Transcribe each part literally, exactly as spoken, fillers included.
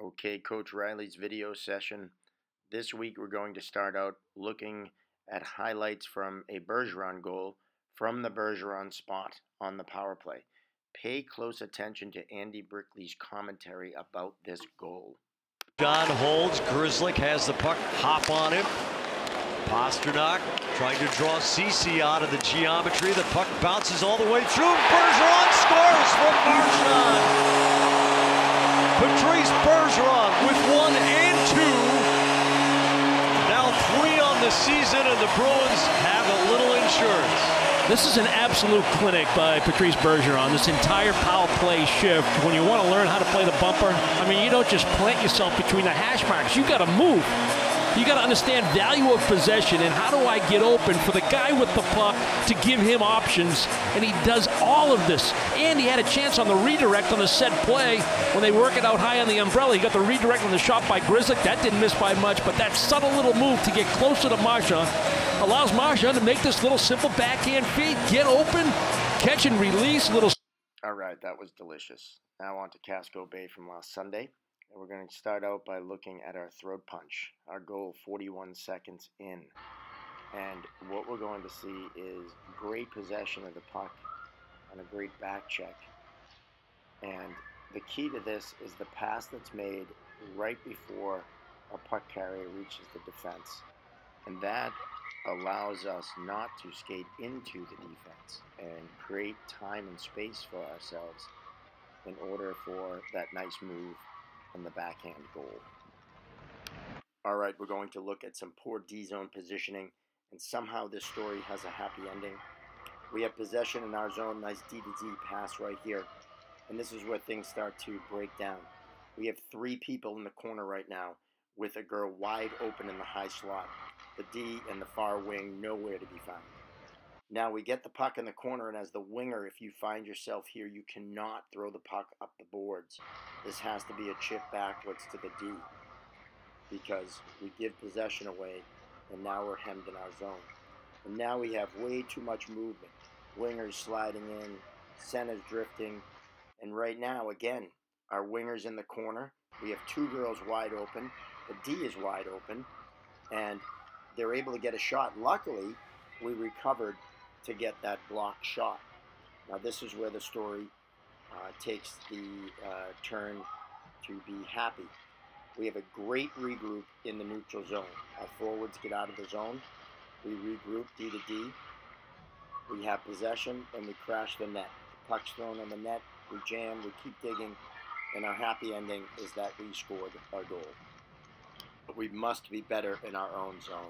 Okay, Coach Riley's video session. This week we're going to start out looking at highlights from a Bergeron goal from the Bergeron spot on the power play. Pay close attention to Andy Brickley's commentary about this goal. John holds, Grzelcyk has the puck, hop on him. Pastrnak trying to draw Ceci out of the geometry. The puck bounces all the way through. Bergeron scores from Marchand. Patrice Bergeron with one and two. Now three on the season, and the Bruins have a little insurance. This is an absolute clinic by Patrice Bergeron. This entire power play shift. When you want to learn how to play the bumper, I mean, you don't just plant yourself between the hash marks. You got to move. You got to understand value of possession and how do I get open for the guy with the puck to give him options, and he does all of this. And he had a chance on the redirect on the set play when they work it out high on the umbrella. He got the redirect on the shot by Grzelcyk. That didn't miss by much, but that subtle little move to get closer to Marchand allows Marchand to make this little simple backhand feed, get open, catch and release. Little. All right, that was delicious. Now on to Casco Bay from last Sunday. And we're going to start out by looking at our throat punch. Our goal forty-one seconds in. And what we're going to see is great possession of the puck and a great back check. And the key to this is the pass that's made right before a puck carrier reaches the defense. And that allows us not to skate into the defense and create time and space for ourselves in order for that nice move and the backhand goal. All right, we're going to look at some poor D-zone positioning, and somehow this story has a happy ending. We have possession in our zone, nice D to D pass right here, and this is where things start to break down. We have three people in the corner right now with a girl wide open in the high slot. The D and the far wing nowhere to be found. Now we get the puck in the corner, and as the winger, if you find yourself here, you cannot throw the puck up the boards. This has to be a chip backwards to the D because we give possession away, and now we're hemmed in our zone. And now we have way too much movement. Wingers sliding in, centers drifting, and right now, again, our winger's in the corner. We have two girls wide open. The D is wide open, and they're able to get a shot. Luckily, we recovered to get that blocked shot. Now this is where the story uh, takes the uh, turn to be happy. We have a great regroup in the neutral zone. Our forwards get out of the zone. We regroup D to D. We have possession and we crash the net. The puck's thrown on the net. We jam, we keep digging, and our happy ending is that we scored our goal. But we must be better in our own zone.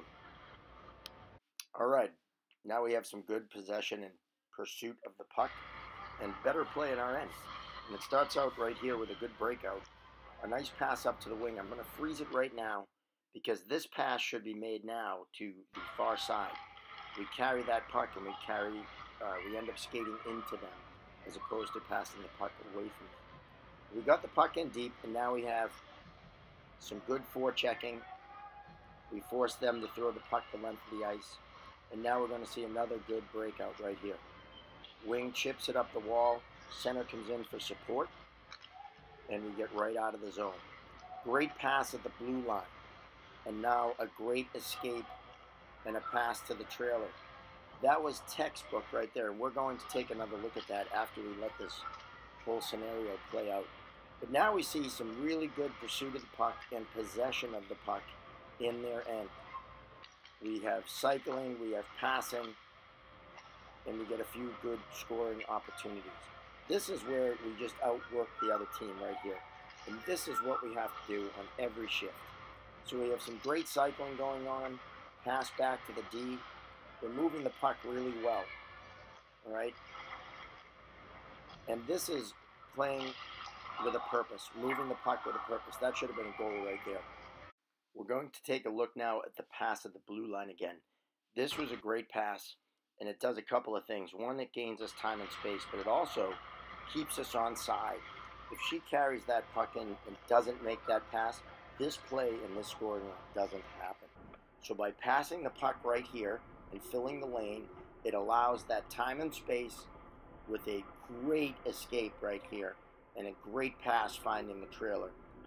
All right. Now we have some good possession and pursuit of the puck and better play at our end. And it starts out right here with a good breakout. A nice pass up to the wing. I'm going to freeze it right now because this pass should be made now to the far side. We carry that puck and we carry, uh, we end up skating into them as opposed to passing the puck away from them. We got the puck in deep, and now we have some good forechecking. We force them to throw the puck the length of the ice. And now we're going to see another good breakout right here. Wing chips it up the wall. Center comes in for support. And we get right out of the zone. Great pass at the blue line. And now a great escape and a pass to the trailer. That was textbook right there. We're going to take another look at that after we let this whole scenario play out. But now we see some really good pursuit of the puck and possession of the puck in their end. We have cycling, we have passing, and we get a few good scoring opportunities. This is where we just outwork the other team right here. And this is what we have to do on every shift. So we have some great cycling going on, pass back to the D. We're moving the puck really well, all right? And this is playing with a purpose, moving the puck with a purpose. That should have been a goal right there. We're going to take a look now at the pass at the blue line again. This was a great pass, and it does a couple of things. One, it gains us time and space, but it also keeps us on side. If she carries that puck in and doesn't make that pass, this play and this scoring doesn't happen. So by passing the puck right here and filling the lane, it allows that time and space with a great escape right here and a great pass finding the trailer.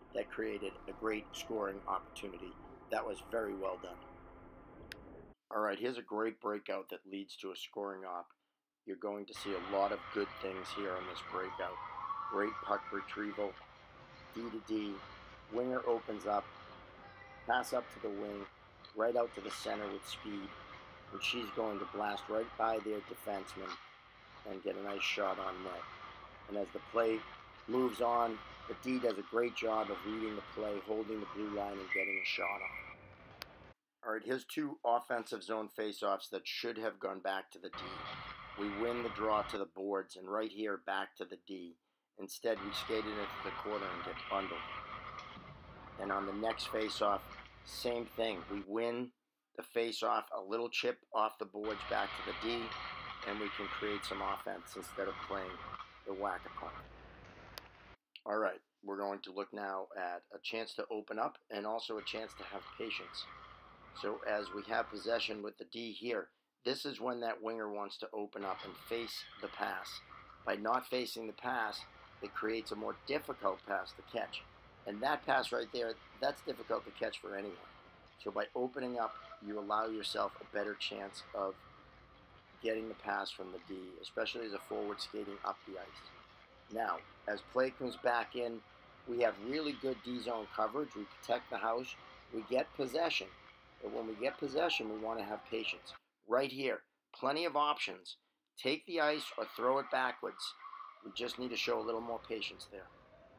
that created a great scoring opportunity. That was very well done. All right, here's a great breakout that leads to a scoring op. You're going to see a lot of good things here on this breakout. Great puck retrieval, D to D, winger opens up, pass up to the wing, right out to the center with speed, and she's going to blast right by their defenseman and get a nice shot on net. And as the play moves on, the D does a great job of reading the play, holding the blue line, and getting a shot on. All right, here's two offensive zone faceoffs that should have gone back to the D. We win the draw to the boards, and right here, back to the D. Instead, we skated into the corner and get bundled. And on the next faceoff, same thing. We win the faceoff, a little chip off the boards back to the D, and we can create some offense instead of playing the whack-a-puck. All right, we're going to look now at a chance to open up and also a chance to have patience. So as we have possession with the D here, this is when that winger wants to open up and face the pass. By not facing the pass, it creates a more difficult pass to catch. And that pass right there, that's difficult to catch for anyone. So by opening up, you allow yourself a better chance of getting the pass from the D, especially as a forward skating up the ice. Now, as play comes back in, we have really good D-zone coverage. We protect the house. We get possession. But when we get possession, we want to have patience. Right here, plenty of options. Take the ice or throw it backwards. We just need to show a little more patience there.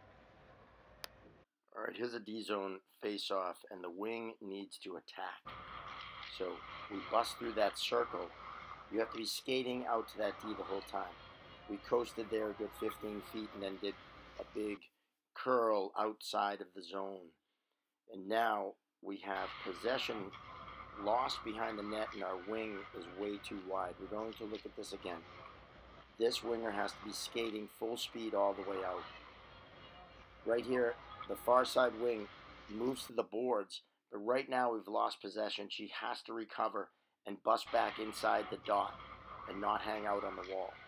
All right, here's a D-zone face-off, and the wing needs to attack. So we bust through that circle. You have to be skating out to that D the whole time. We coasted there a good fifteen feet and then did a big curl outside of the zone. And now we have possession lost behind the net, and our wing is way too wide. We're going to look at this again. This winger has to be skating full speed all the way out. Right here, the far side wing moves to the boards, but right now we've lost possession. She has to recover and bust back inside the dot and not hang out on the wall.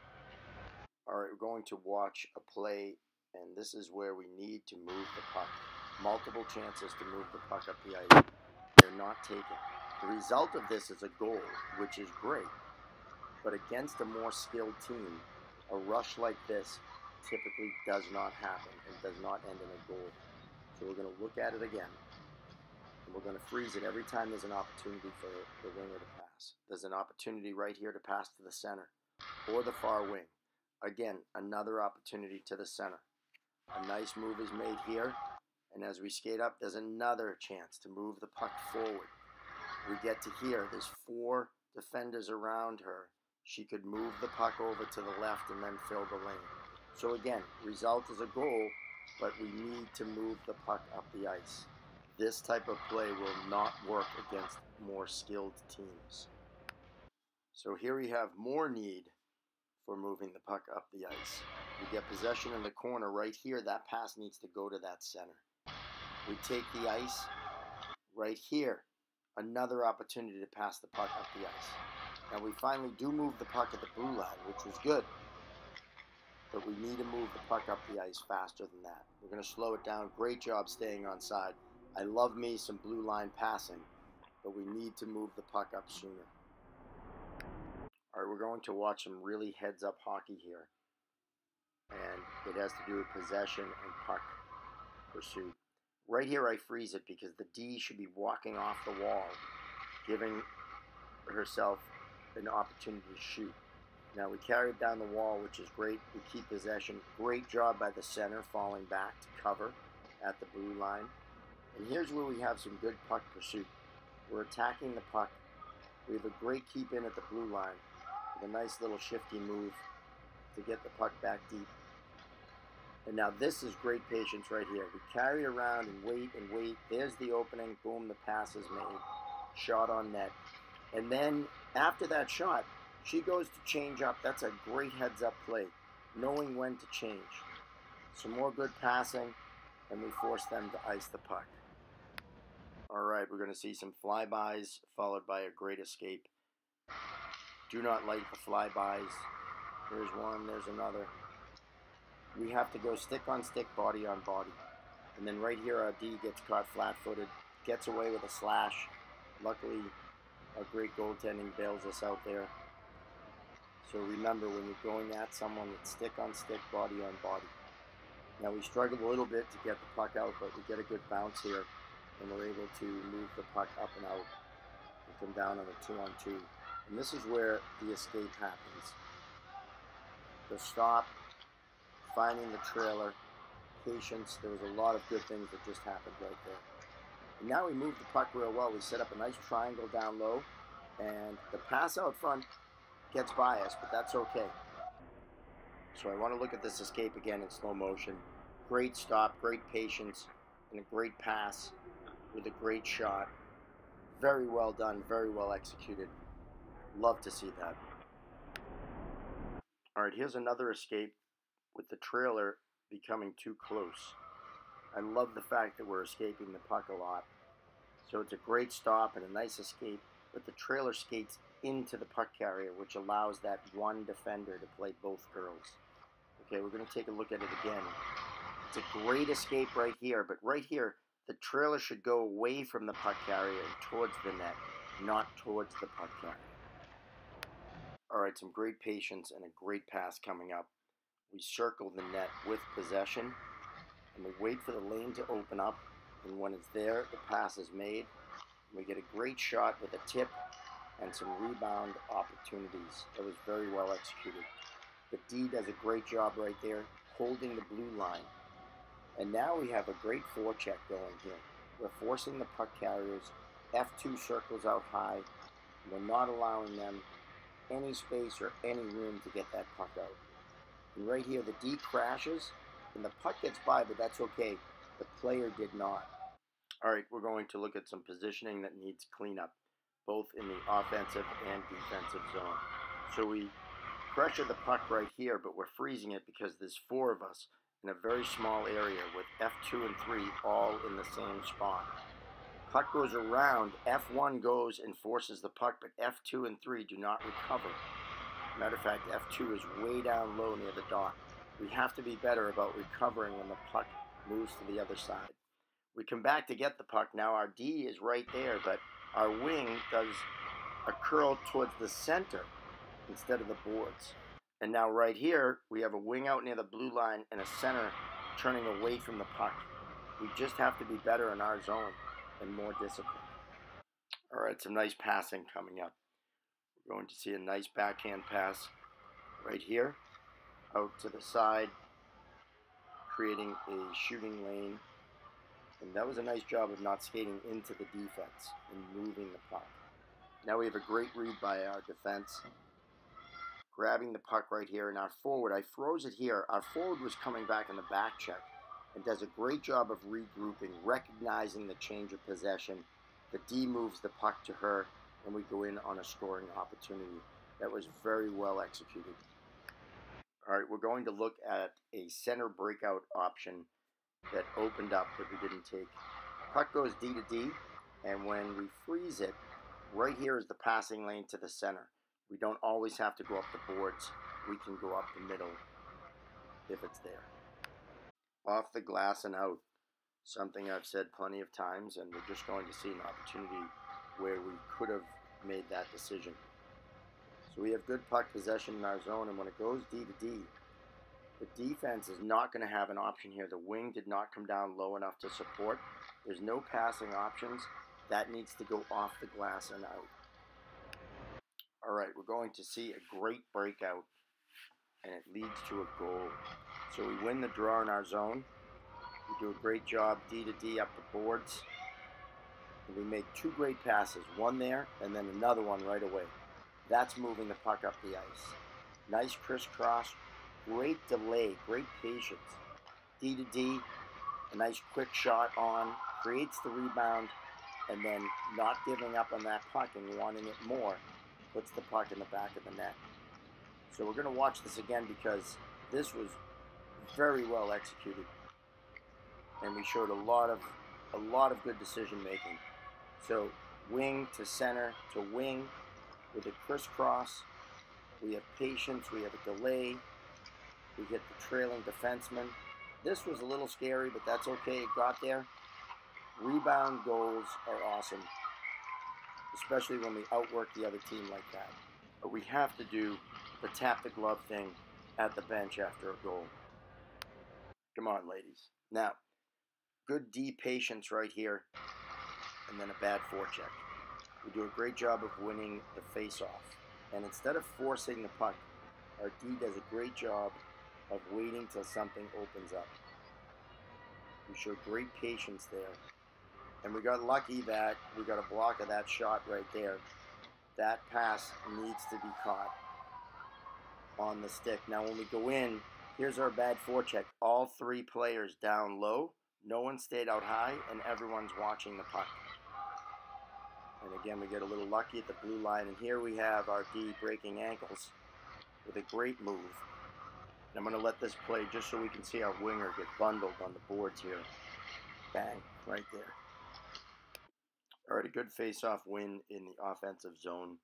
All right, we're going to watch a play, and this is where we need to move the puck. Multiple chances to move the puck up the ice. They're not taken. The result of this is a goal, which is great. But against a more skilled team, a rush like this typically does not happen and does not end in a goal. So we're going to look at it again. And we're going to freeze it every time there's an opportunity for the winger to pass. There's an opportunity right here to pass to the center or the far wing. Again, another opportunity to the center. A nice move is made here. And as we skate up, there's another chance to move the puck forward. We get to here. There's four defenders around her. She could move the puck over to the left and then fill the lane. So again, result is a goal, but we need to move the puck up the ice. This type of play will not work against more skilled teams. So here we have more need for moving the puck up the ice. We get possession in the corner right here. That pass needs to go to that center. We take the ice right here. Another opportunity to pass the puck up the ice. Now we finally do move the puck at the blue line, which was good. But we need to move the puck up the ice faster than that. We're going to slow it down. Great job staying on side. I love me some blue line passing, but we need to move the puck up sooner. All right, we're going to watch some really heads-up hockey here. And it has to do with possession and puck pursuit. Right here I freeze it because the D should be walking off the wall, giving herself an opportunity to shoot. Now we carry it down the wall, which is great. We keep possession. Great job by the center falling back to cover at the blue line. And here's where we have some good puck pursuit. We're attacking the puck. We have a great keep in at the blue line with a nice little shifty move to get the puck back deep. And now this is great patience right here. We carry it around and wait and wait. There's the opening. Boom, the pass is made. Shot on net. And then after that shot, she goes to change up. That's a great heads-up play, knowing when to change. Some more good passing, and we force them to ice the puck. All right, we're going to see some flybys, followed by a great escape. Do not like the flybys. There's one, there's another. We have to go stick on stick, body on body. And then right here, our D gets caught flat-footed, gets away with a slash. Luckily, our great goaltending bails us out there. So remember, when you're going at someone, it's stick on stick, body on body. Now we struggled a little bit to get the puck out, but we get a good bounce here, and we're able to move the puck up and out and come down on a two on two. And this is where the escape happens. The stop, finding the trailer, patience. There was a lot of good things that just happened right there. And now we move the puck real well. We set up a nice triangle down low, and the pass out front gets by us, but that's okay. So I want to look at this escape again in slow motion. Great stop, great patience, and a great pass with a great shot. Very well done, very well executed. Love to see that. All right, here's another escape with the trailer becoming too close. I love the fact that we're escaping the puck a lot. So it's a great stop and a nice escape, but the trailer skates into the puck carrier, which allows that one defender to play both girls. Okay, we're going to take a look at it again. It's a great escape right here, but right here, the trailer should go away from the puck carrier and towards the net, not towards the puck carrier. All right, some great patience and a great pass coming up. We circle the net with possession, and we wait for the lane to open up, and when it's there, the pass is made. We get a great shot with a tip and some rebound opportunities. That was very well executed. The D does a great job right there, holding the blue line. And now we have a great forecheck going here. We're forcing the puck carriers. F two circles out high. We're not allowing them any space or any room to get that puck out. And right here, the D crashes, and the puck gets by, but that's okay. The player did not. All right, we're going to look at some positioning that needs cleanup, both in the offensive and defensive zone. So we pressure the puck right here, but we're freezing it because there's four of us in a very small area with F two and three all in the same spot. Puck goes around, F one goes and forces the puck, but F two and three do not recover. Matter of fact, F two is way down low near the dot. We have to be better about recovering when the puck moves to the other side. We come back to get the puck. Now our D is right there, but our wing does a curl towards the center instead of the boards. And now right here, we have a wing out near the blue line and a center turning away from the puck. We just have to be better in our zone and more disciplined. All right, some nice passing coming up. We're going to see a nice backhand pass right here, out to the side, creating a shooting lane. And that was a nice job of not skating into the defense and moving the puck. Now we have a great read by our defense, grabbing the puck right here. And our forward, I froze it here. Our forward was coming back in the back check and does a great job of regrouping, recognizing the change of possession. The D moves the puck to her, and we go in on a scoring opportunity. That was very well executed. All right, we're going to look at a center breakout option that opened up that we didn't take. Puck goes D to D, and when we freeze it, right here is the passing lane to the center. We don't always have to go up the boards. We can go up the middle if it's there. Off the glass and out. Something I've said plenty of times, and we're just going to see an opportunity where we could have made that decision. So we have good puck possession in our zone, and when it goes D to D, the defense is not going to have an option here. The wing did not come down low enough to support. There's no passing options. That needs to go off the glass and out. All right, we're going to see a great breakout, and it leads to a goal. So we win the draw in our zone. We do a great job D to D up the boards. And we make two great passes, one there and then another one right away. That's moving the puck up the ice. Nice crisscross, great delay, great patience. D to D, a nice quick shot on, creates the rebound, and then not giving up on that puck and wanting it more, puts the puck in the back of the net. So we're going to watch this again because this was very well executed. And we showed a lot of a lot of good decision making. So wing to center to wing with a crisscross. We have patience, we have a delay. We get the trailing defenseman. this was a little scary, but that's okay. It got there. Rebound goals are awesome, especially when we outwork the other team like that. But we have to do the tap the glove thing at the bench after a goal. Come on, ladies. Now, good D patience right here, and then a bad forecheck. We do a great job of winning the face-off. And instead of forcing the puck, our D does a great job of waiting till something opens up. We show great patience there. And we got lucky that we got a block of that shot right there. That pass needs to be caught on the stick. Now when we go in, here's our bad forecheck. All three players down low. No one stayed out high, and everyone's watching the puck. And again, we get a little lucky at the blue line. And here we have our D breaking ankles with a great move. And I'm going to let this play just so we can see our winger get bundled on the boards here. Bang, right there. All right, a good face-off win in the offensive zone.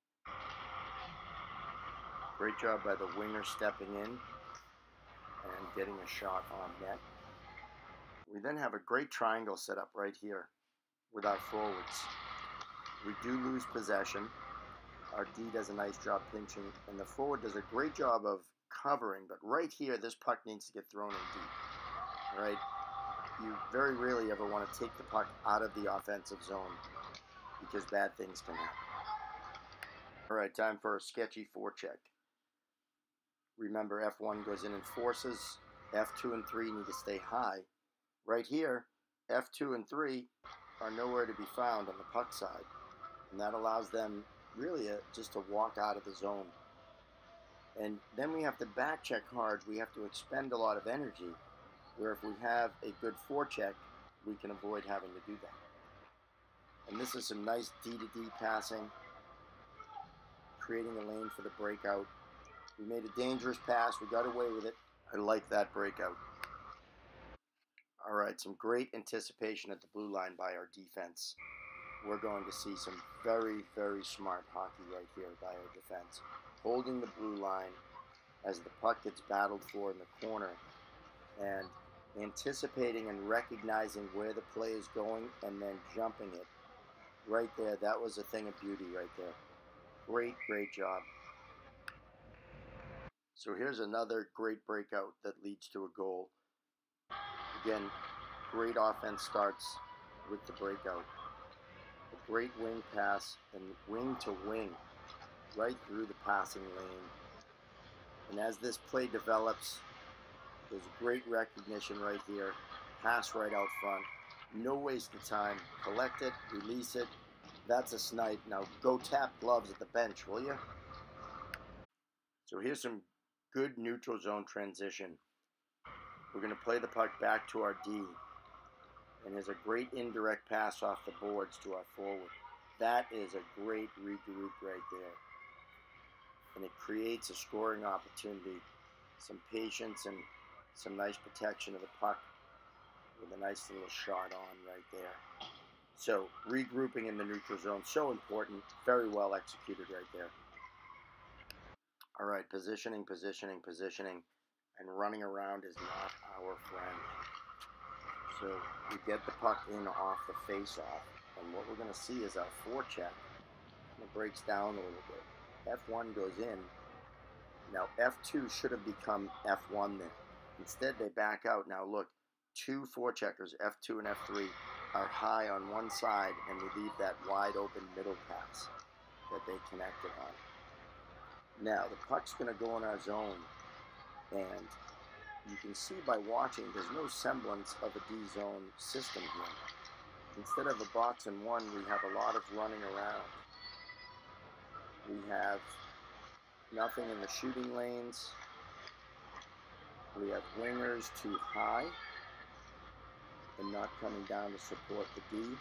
Great job by the winger stepping in and getting a shot on net. We then have a great triangle set up right here with our forwards. We do lose possession. Our D does a nice job pinching, and the forward does a great job of covering, but right here, this puck needs to get thrown in deep. All right? You very rarely ever want to take the puck out of the offensive zone because bad things can happen. All right, time for a sketchy forecheck. Remember, F one goes in and forces. F two and three need to stay high. Right here, F two and three are nowhere to be found on the puck side, and that allows them really a, just to walk out of the zone. And then we have to back check hard. We have to expend a lot of energy, where if we have a good forecheck, we can avoid having to do that. And this is some nice D to D passing, creating a lane for the breakout. We made a dangerous pass. We got away with it. I like that breakout. All right, some great anticipation at the blue line by our defense. We're going to see some very, very smart hockey right here by our defense. Holding the blue line as the puck gets battled for in the corner, and anticipating and recognizing where the play is going and then jumping it. Right there, that was a thing of beauty right there. Great, great job. So here's another great breakout that leads to a goal. Again, great offense starts with the breakout. A great wing pass and wing to wing right through the passing lane. And as this play develops, there's great recognition right here. Pass right out front. No waste of time. Collect it, release it. That's a snipe. Now go tap gloves at the bench, will you? So here's some good neutral zone transition. We're going to play the puck back to our D. And there's a great indirect pass off the boards to our forward. That is a great regroup right there. And it creates a scoring opportunity. Some patience and some nice protection of the puck with a nice little shot on right there. So regrouping in the neutral zone, so important. Very well executed right there. All right, positioning, positioning, positioning, and running around is not our friend. So we get the puck in off the face-off, and what we're going to see is our forecheck. It breaks down a little bit. F one goes in. Now F two should have become F one then. Instead they back out. Now look, two forecheckers, F two and F three, are high on one side, and we leave that wide open middle pass that they connected on. Now the puck's going to go in our zone, and you can see by watching there's no semblance of a D zone system here. Instead of a box and one, we have a lot of running around. We have nothing in the shooting lanes. We have wingers too high and not coming down to support the D.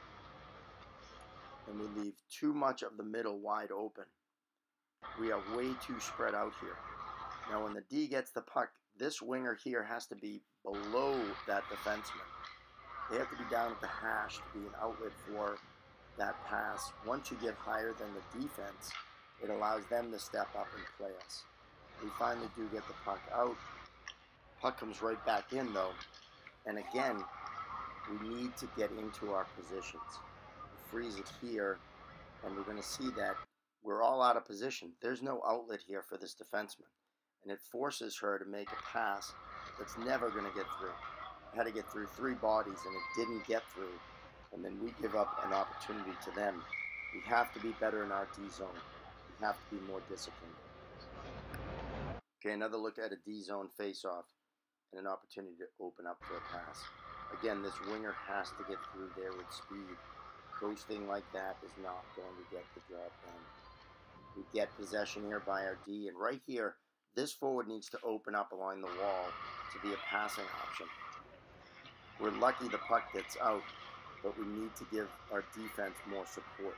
And we leave too much of the middle wide open. We are way too spread out here. Now when the D gets the puck, this winger here has to be below that defenseman. They have to be down at the hash to be an outlet for that pass. Once you get higher than the defense, it allows them to step up and play us. We finally do get the puck out. Puck comes right back in though, and again, we need to get into our positions. We freeze it here, and we're going to see that we're all out of position. There's no outlet here for this defenseman, and it forces her to make a pass that's never going to get through. I had to get through three bodies, and it didn't get through, and then we give up an opportunity to them. We have to be better in our D zone. We have to be more disciplined. Okay, another look at a D zone face-off and an opportunity to open up for a pass. Again, this winger has to get through there with speed. Coasting like that is not going to get the job done. We get possession here by our D, and right here, this forward needs to open up along the wall to be a passing option. We're lucky the puck gets out, but we need to give our defense more support.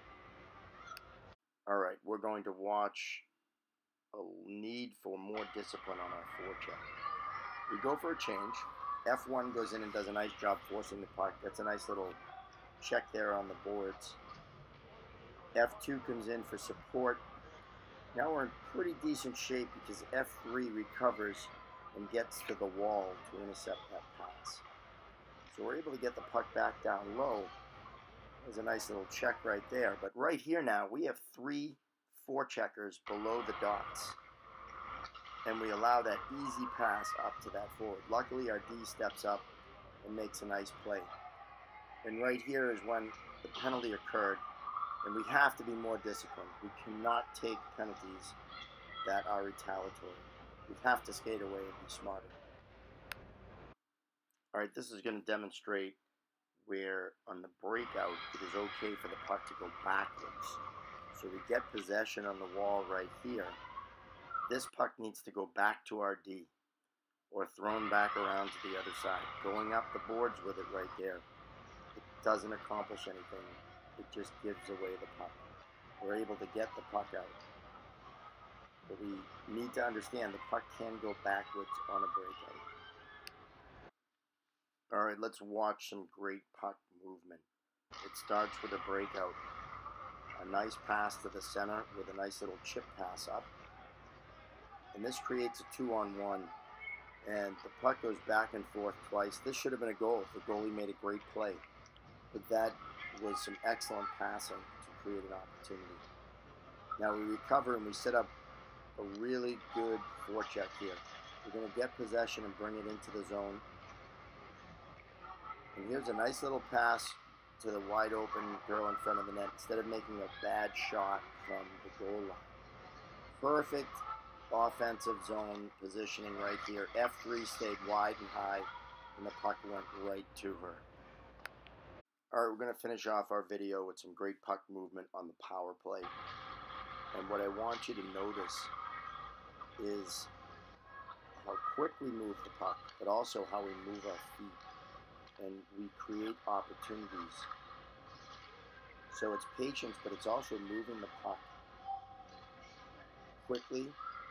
All right, we're going to watch a need for more discipline on our forecheck. We go for a change. F one goes in and does a nice job forcing the puck. That's a nice little check there on the boards. F two comes in for support. Now we're in pretty decent shape because F three recovers and gets to the wall to intercept that pass. So we're able to get the puck back down low. There's a nice little check right there. But right here now, we have three forecheckers below the dots. And we allow that easy pass up to that forward. Luckily, our D steps up and makes a nice play. And right here is when the penalty occurred. And we have to be more disciplined. We cannot take penalties that are retaliatory. We have to skate away and be smarter. All right, this is going to demonstrate where on the breakout it is okay for the puck to go backwards. So we get possession on the wall right here. This puck needs to go back to our D or thrown back around to the other side. Going up the boards with it right there, it doesn't accomplish anything. It just gives away the puck. We're able to get the puck out. But we need to understand the puck can go backwards on a breakout. All right, let's watch some great puck movement. It starts with a breakout. A nice pass to the center with a nice little chip pass up. And this creates a two-on-one. And the puck goes back and forth twice. This should have been a goal. The goalie made a great play. But that was some excellent passing to create an opportunity. Now we recover and we set up a really good forecheck here. We're going to get possession and bring it into the zone. And here's a nice little pass to the wide open girl in front of the net instead of making a bad shot from the goal line. Perfect offensive zone positioning right here. F three stayed wide and high, and the puck went right to her. All right, we're going to finish off our video with some great puck movement on the power play. And what I want you to notice is how quick we move the puck, but also how we move our feet. And we create opportunities. So it's patience, but it's also moving the puck quickly.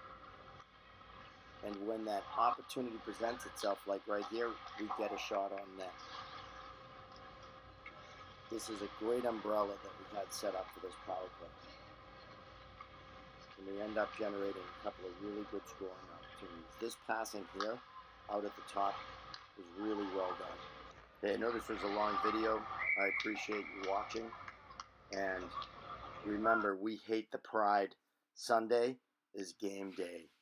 And when that opportunity presents itself, like right here, we get a shot on net. This is a great umbrella that we had set up for this power play. And we end up generating a couple of really good scoring opportunities. This passing here, out at the top, was really well done. Okay, I know this was a long video. I appreciate you watching. And remember, we hate the pride. Sunday is game day.